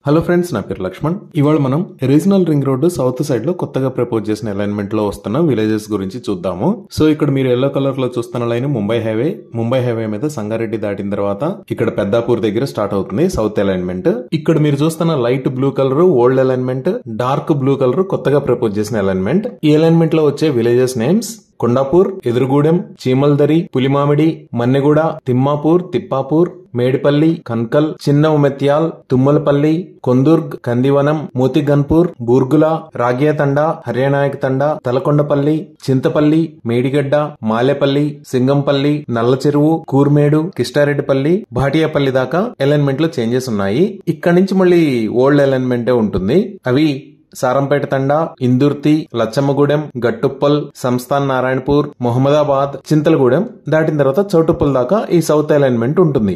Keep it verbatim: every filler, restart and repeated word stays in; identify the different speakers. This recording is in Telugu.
Speaker 1: హలో ఫ్రెండ్స్, నా పేరు లక్ష్మణ్. ఇవాళ మనం regional ring road south side లో కొత్తగా ప్రపోజ్ చేసిన అలైన్మెంట్ లో వస్తున్న విలేజెస్ గురించి చూద్దాము. సో ఇక్కడ మీరు ఎల్లో కలర్ లో చూస్తున్న line Mumbai highway. Mumbai highway మీద సంగారెడ్డి దాటిన తర్వాత ఇక్కడ పెద్దాపూర్ దగ్గర స్టార్ట్ అవుతుంది సౌత్ అలైన్మెంట్. ఇక్కడ మీరు చూస్తున్న light blue colour old alignment, dark blue colour కొత్తగా ప్రపోజ్ చేసిన అలైన్మెంట్. ఈ అలైన్మెంట్ లో వచ్చే విలేజెస్ నేమ్స్ కొండాపూర్, ఎదురుగూడెం, చీమల్దరి, పులిమామిడి, మన్నెగూడ, తిమ్మాపూర్, తిప్పాపూర్, మేడిపల్లి, కన్కల్, చిన్న ఉమెత్యాల్, తుమ్మలపల్లి, కొందుర్గ్, కందివనం, మోతిగన్పూర్, బూర్గుల, రాగ్యతండ, హర్యానాయక్ తండ, తలకొండపల్లి, చింతపల్లి, మేడిగడ్డ, మాలేపల్లి, సింగంపల్లి, నల్లచెరువు, కూర్మేడు, కిష్టారెడ్డిపల్లి, భాటియాపల్లి దాకా అలైన్మెంట్ లో చేంజెస్ ఉన్నాయి. ఇక్కడి నుంచి మళ్ళీ ఓల్డ్ అలైన్మెంటే ఉంటుంది. అవి సారంపేట తండా, ఇందుర్తి, లచ్చమ్మగూడెం, గట్టుప్పల్, సంస్థాన్ నారాయణపూర్, మొహమ్మదాబాద్, చింతలగూడెం దాటిన తర్వాత చౌటుప్పల్ దాకా ఈ సౌత్ అలైన్మెంట్ ఉంటుంది.